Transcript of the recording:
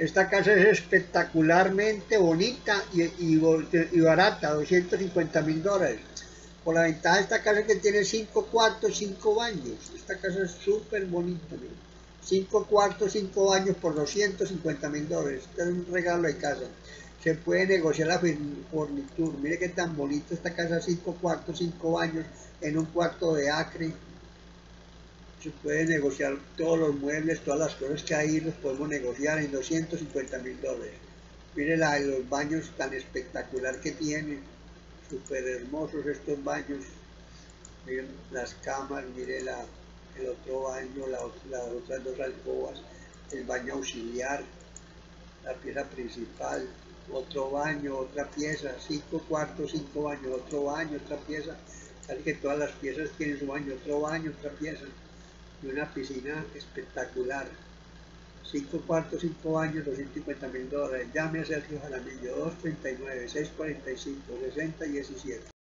Esta casa es espectacularmente bonita y barata, $250.000. Por la ventaja de esta casa es que tiene 5 cuartos, 5 baños. Esta casa es súper bonita, ¿no? 5 cuartos, 5 baños por $250.000. Este es un regalo de casa. Se puede negociar la fornitura. Mire qué tan bonita esta casa, 5 cuartos, 5 baños en un cuarto de acre. Se puede negociar todos los muebles, todas las cosas que hay, los podemos negociar en $250.000. Mire los baños tan espectacular que tienen, súper hermosos estos baños. Miren las camas, mire el otro baño, las otras dos alcobas, el baño auxiliar, la pieza principal, otro baño, otra pieza, 5 cuartos, 5 baños, otro baño, otra pieza. Casi que todas las piezas tienen su baño, otro baño, otra pieza. Y una piscina espectacular. 5 cuartos, 5 baños, $250.000. Llame a Sergio Jaramillo, 239-645-6017.